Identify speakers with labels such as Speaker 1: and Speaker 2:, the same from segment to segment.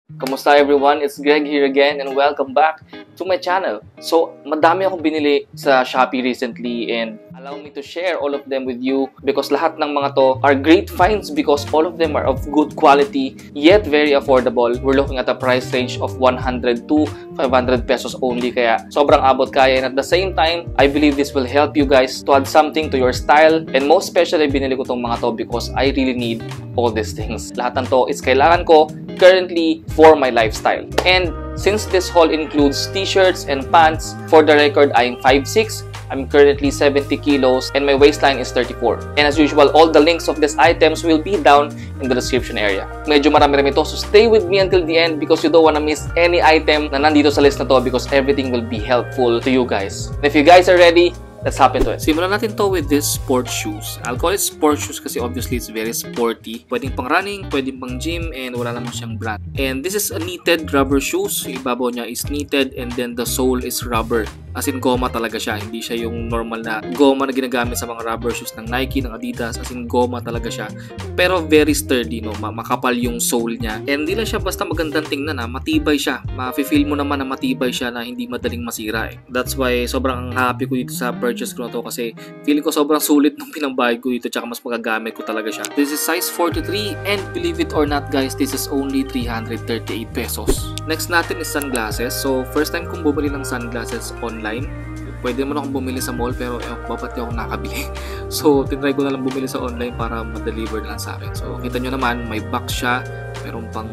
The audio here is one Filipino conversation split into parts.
Speaker 1: Kamusta everyone? It's Greg here again and welcome back to my channel. So, madami akong binili sa Shopee recently and allow me to share all of them with you because lahat ng mga to are great finds because all of them are of good quality yet very affordable. We're looking at a price range of 100 to 500 pesos only kaya sobrang abot kaya and at the same time, I believe this will help you guys to add something to your style and most especially binili ko tong mga to because I really need all these things. Lahat ng to is kailangan ko currently for my lifestyle. And since this haul includes t-shirts and pants, for the record, I am 5'6", I'm currently 70 kilos, and my waistline is 34. And as usual, all the links of these items will be down in the description area. Medyo marami-rami to, so stay with me until the end because you don't wanna miss any item na nandito sa list na to because everything will be helpful to you guys. And if you guys are ready, let's hop into it. Simulan natin to with this sports shoes. I'll call it sports shoes kasi obviously it's very sporty. Pwedeng pang running, pwedeng pang gym, and wala naman siyang brand. And this is a knitted rubber shoes. Yung ibabaw niya is knitted and then the sole is rubber. As in goma talaga siya. Hindi siya yung normal na goma na ginagamit sa mga rubber shoes ng Nike, ng Adidas. As in goma talaga siya. Pero very sturdy, no? Makapal yung sole niya. And hindi lang siya basta magandang tingnan, ha? Matibay siya. Ma-feel mo naman na matibay siya na hindi madaling masira, eh. That's why sobrang happy ko dito sa purchase ko na to kasi feeling ko sobrang sulit nung pinambayad ko dito tsaka mas magagamit ko talaga siya. This is size 43 and believe it or not guys, this is only 338 pesos. Next natin is sunglasses. So first time kong bumili ng sunglasses online. Pwede naman akong bumili sa mall pero ba't di ako nakabili. So tinry ko na lang bumili sa online para ma-deliver na lang sa akin. So kita nyo naman may box siya, meron pang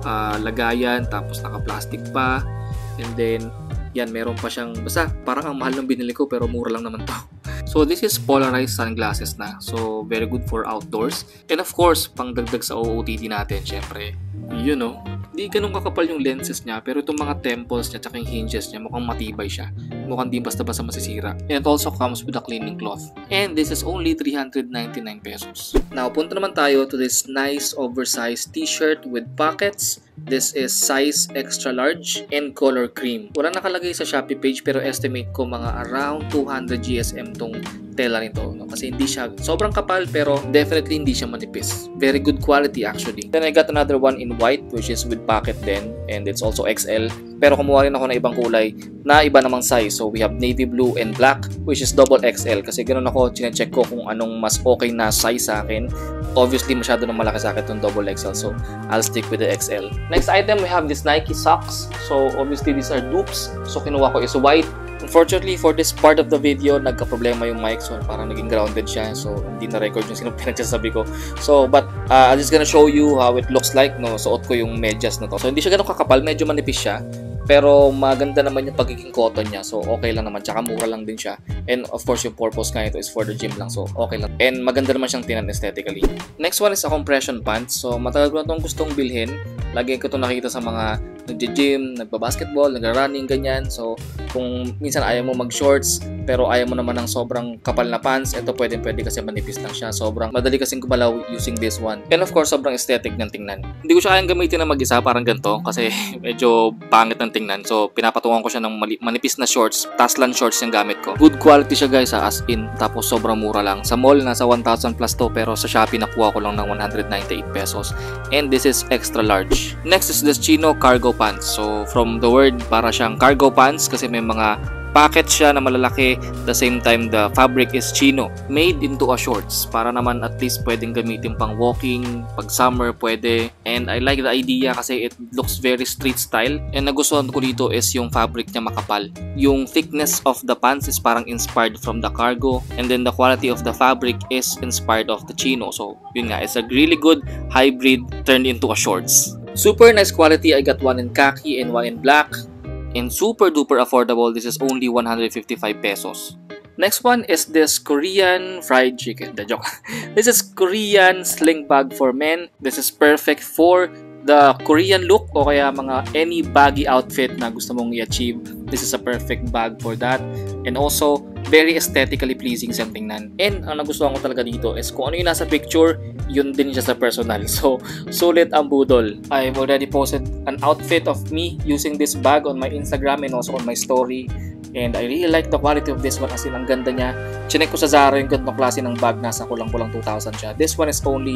Speaker 1: lagayan tapos naka-plastic pa and then yan, meron pa siyang, basta parang ang mahal ng binili ko pero mura lang naman to. So this is polarized sunglasses na. So very good for outdoors. And of course, pangdagdag sa OOTD natin, syempre, you know, di ganun kakapal yung lenses niya pero itong mga temples niya tsaka yung hinges niya mukhang matibay siya. Mukhang di basta-basta masisira. And it also comes with a cleaning cloth. And this is only 399 pesos. Now, punta naman tayo to this nice oversized t-shirt with pockets. This is size extra large and color cream. Wala nakalagay sa Shopee page pero estimate ko mga around 200 GSM tong tela nito, no? Kasi hindi siya sobrang kapal pero definitely hindi siya manipis. Very good quality actually. Then I got another one in white which is with pocket then and it's also XL. Pero kumuha rin ako ng ibang kulay na iba namang size. So we have navy blue and black which is double XL kasi ganoon ako chine-check ko kung anong mas okay na size sa akin. Obviously masyado na malaki sa akin itong double XL so I'll stick with the XL. Next item we have this Nike socks. So obviously these are dupes. So kinuha ko is white. Unfortunately, for this part of the video, nagka-problema yung mic. So, parang naging grounded siya. So, hindi na-record yung pinagsasabi ko. So, but, I'm just gonna show you how it looks like, no? Suot ko yung medyas na to. So, hindi siya ganun kakapal. Medyo manipis siya. Pero, maganda naman yung pagiging cotton niya. So, okay lang naman. Tsaka mura lang din siya. And, of course, yung purpose nga ito is for the gym lang. So, okay lang. And, maganda naman siyang tinan aesthetically. Next one is a compression pants. So, matagal ko na itong gustong bilhin. Lagi ko ito nakita sa mga nagja-gym, nagba-basketball, nagra-running, ganyan. So, kung minsan ayaw mo mag-shorts, pero ayaw mo naman ng sobrang kapal na pants, ito pwede kasi manipis lang siya. Sobrang madali kasing gumalaw using this one. And of course, sobrang aesthetic ng tingnan. Hindi ko siya kayang gamitin na mag-isa, parang ganito, kasi medyo pangit ng tingnan. So, pinapatungan ko siya ng manipis na shorts. Taslan shorts yung gamit ko. Good quality siya guys, as in. Tapos sobrang mura lang. Sa mall, nasa 1,000 plus to, pero sa Shopee nakuha ko lang ng 198 pesos. And this is extra large. Next is this chino cargo pants. So, from the word, para siyang cargo pants kasi may mga pocket siya na malalaki. The same time, the fabric is chino. Made into a shorts. Para naman at least pwedeng gamitin pang walking. Pag summer, pwede. And I like the idea kasi it looks very street style. And nagustuhan ko dito is yung fabric niya makapal. Yung thickness of the pants is parang inspired from the cargo. And then the quality of the fabric is inspired of the chino. So, yun nga. It's a really good hybrid turned into a shorts. Super nice quality. I got one in khaki and one in black. And super duper affordable. This is only 155 pesos. Next one is this Korean fried chicken. The joke. This is Korean sling bag for men. This is perfect for the Korean look o kaya mga any baggy outfit na gusto mong i-achieve. This is a perfect bag for that. And also, very aesthetically pleasing siyang tingnan. And ang nagustuhan ko talaga dito is kung ano yung nasa picture, yun din siya sa personal. So, sulit ang budol. I've already posted an outfit of me using this bag on my Instagram and also on my story. And I really like the quality of this one, as in ang ganda niya. Chinek ko sa Zara yung ganitong klase ng bag, nasa kulang-kulang 2,000 siya. This one is only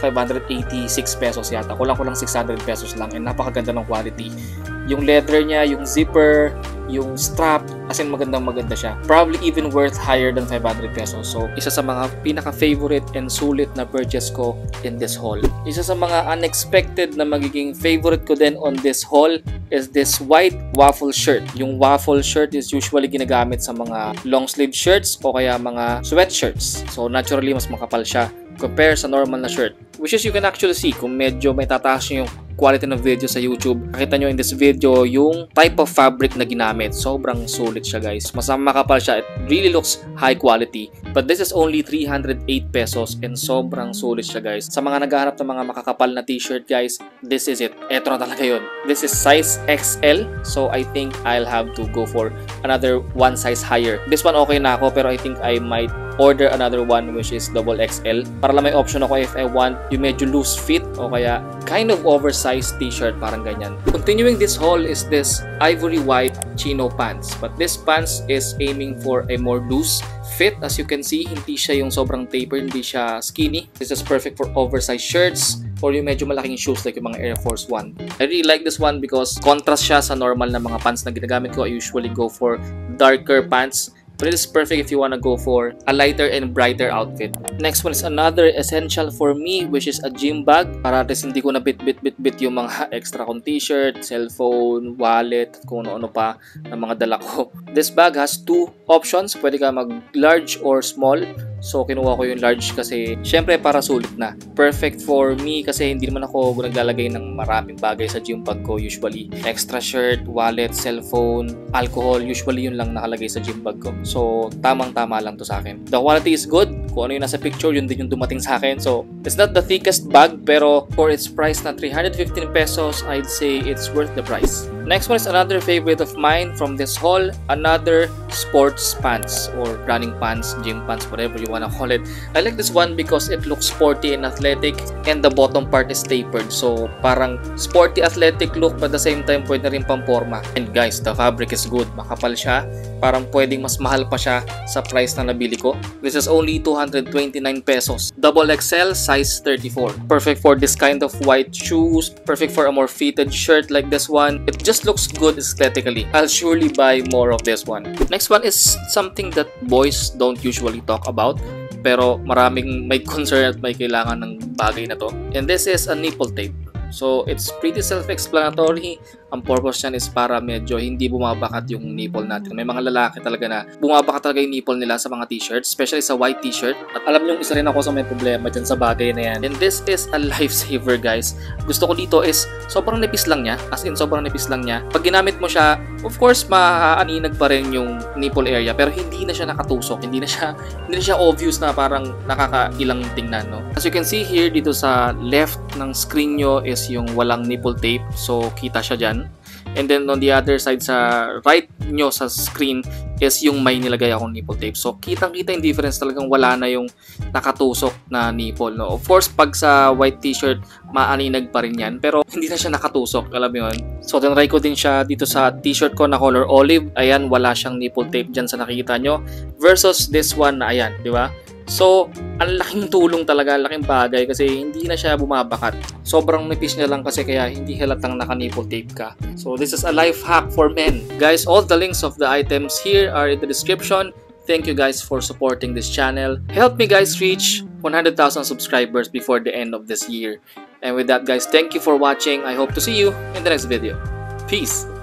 Speaker 1: 586 pesos yata, kulang-kulang 600 pesos lang, and napakaganda ng quality. Yung leather niya, yung zipper, yung strap, as in maganda siya. Probably even worth higher than 500 pesos. So, isa sa mga pinaka-favorite and sulit na purchase ko in this haul. Isa sa mga unexpected na magiging favorite ko din on this haul is this white waffle shirt. Yung waffle shirt is usually ginagamit sa mga long sleeve shirts o kaya mga sweatshirts. So, naturally, mas makapal siya compare sa normal na shirt. Which is you can actually see kung medyo may tataas nyo yung quality ng video sa YouTube. Nakita nyo in this video yung type of fabric na ginamit. Sobrang sulit siya, guys. Mas makapal siya. It really looks high quality. But this is only 308 pesos and sobrang sulit siya, guys. Sa mga naghahanap ng mga makakapal na t-shirt, guys, this is it. Eto na talaga yun. This is size XL. So I think I'll have to go for another one size higher. This one okay na ako, pero I think I might order another one which is double XL para lang may option ako if I want yung medyo loose fit o kaya kind of oversized t-shirt, parang ganyan. Continuing this haul is this ivory white chino pants, but this pants is aiming for a more loose fit. As you can see, hindi siya yung sobrang taper, hindi siya skinny. This is perfect for oversized shirts or yung medyo malaking shoes like yung mga Air Force 1. I really like this one because contrast siya sa normal na mga pants na ginagamit ko. I usually go for darker pants, but it is perfect if you want to go for a lighter and brighter outfit. Next one is another essential for me, which is a gym bag. Para at least hindi ko na bit yung mga extra kong t-shirt, cellphone, wallet, kung ano-ano pa na mga dala ko. This bag has two options. Pwede ka mag large or small. So, kinuha ko yung large kasi syempre para sulit na. Perfect for me kasi hindi naman ako naglalagay ng maraming bagay sa gym bag ko usually. Extra shirt, wallet, cellphone, alcohol, usually yun lang nakalagay sa gym bag ko. So, tamang-tama lang to sa akin. The quality is good. Kung ano yung nasa picture, yun din yung dumating sa akin. So, it's not the thickest bag, pero for its price na 315 pesos, I'd say it's worth the price. Next one is another favorite of mine from this haul. Another sports pants or running pants, gym pants, whatever you wanna call it. I like this one because it looks sporty and athletic and the bottom part is tapered. So, parang sporty athletic look but at the same time pwede na rin pamporma. And guys, the fabric is good. Makapal siya. Parang pwedeng mas mahal pa siya sa price na nabili ko. This is only 229 pesos. Double XL, size 34. Perfect for this kind of white shoes. Perfect for a more fitted shirt like this one. It just looks good aesthetically. I'll surely buy more of this one. Next one is something that boys don't usually talk about, pero maraming may concern at may kailangan ng bagay na to. And this is a nipple tape. So, it's pretty self-explanatory. Ang purpose niyan is para medyo hindi bumabakat yung nipple natin. May mga lalaki talaga na bumabakat talaga yung nipple nila sa mga t-shirts, especially sa white t-shirt. At alam niyo, isa rin ako sa may problema dyan sa bagay na yan. And this is a lifesaver, guys. Gusto ko dito is sobrang nipis lang niya. As in, sobrang nipis lang niya. Pag ginamit mo siya, of course, maaaninag pa rin yung nipple area, pero hindi na siya nakatusok. Hindi na siya obvious na parang nakakailang tingnan, no? As you can see here, dito sa left ng screen nyo is yung walang nipple tape. So, kita siya dyan. And then on the other side sa right nyo sa screen is yung may nilagay akong nipple tape. So, kitang-kita yung difference, talagang wala na yung nakatusok na nipple, no? Of course, pag sa white t-shirt, maaninag pa rin yan. Pero hindi na siya nakatusok, alam mo yun. So, tinry ko din siya dito sa t-shirt ko na color olive. Ayan, wala siyang nipple tape dyan sa nakikita nyo. Versus this one na ayan, di ba? So, ang laking tulong talaga, laking bagay kasi hindi na siya bumabakat. Sobrang nipis niya lang kasi kaya hindi halatang naka-nipple tape ka. So, this is a life hack for men. Guys, all the links of the items here are in the description. Thank you guys for supporting this channel. Help me guys reach 100,000 subscribers before the end of this year. And with that guys, thank you for watching. I hope to see you in the next video. Peace!